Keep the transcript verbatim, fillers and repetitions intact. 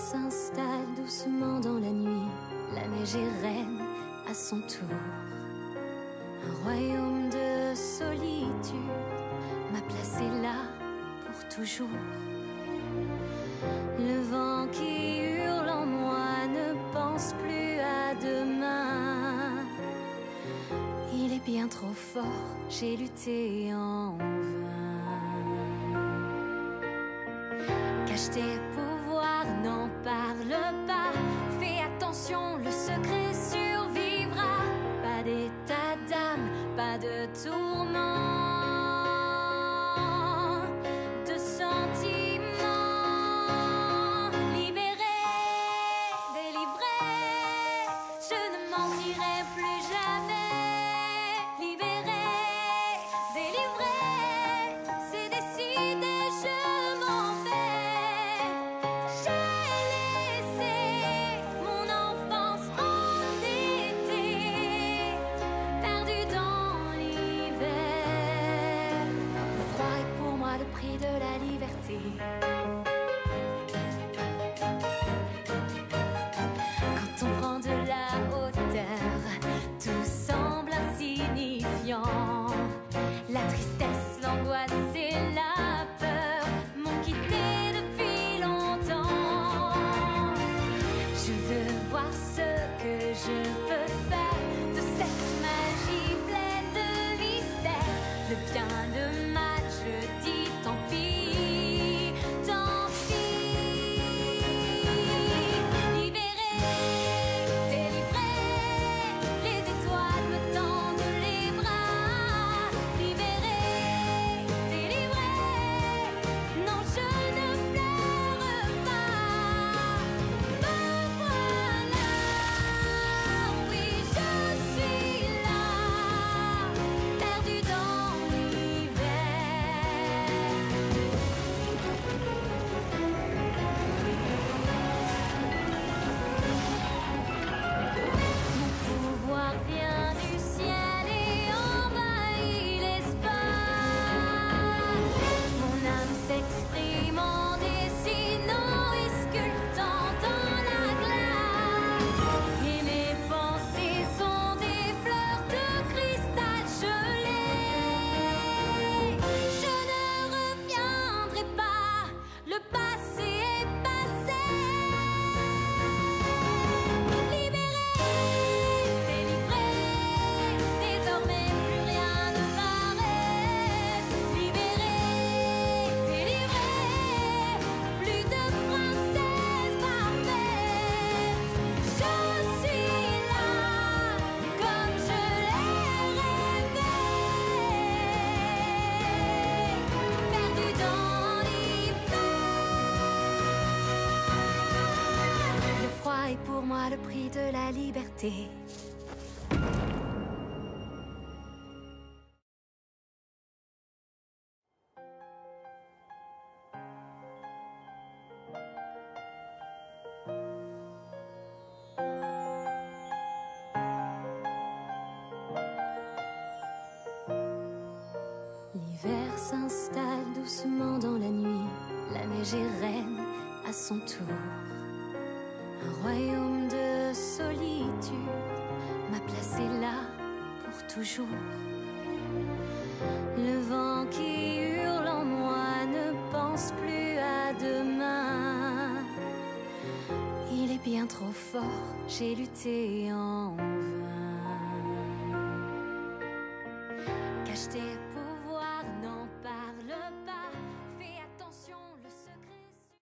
s'installe doucement dans la nuit. La neige est reine à son tour. Un royaume de solitude m'a placé là pour toujours. Le vent qui hurle en moi ne pense plus à demain. Il est bien trop fort, j'ai lutté en vain. Cache tes pouvoirs, n'en parle pas. Fais attention, le secret survivra. Pas d'état d'âme, pas de tourment. Quand on prend de la hauteur, tout semble insignifiant. La tristesse, l'angoisse et la peur m'ont quitté depuis longtemps. Je veux voir ce que je peux faire de cette magie pleine de mystère. Le bien, le mal, je dis tant pis. Pour moi le prix de la liberté. L'hiver s'installe doucement dans la nuit. La neige est reine à son tour. Un royaume de solitude m'a placé là pour toujours. Le vent qui hurle en moi ne pense plus à demain. Il est bien trop fort, j'ai lutté en vain. Cache tes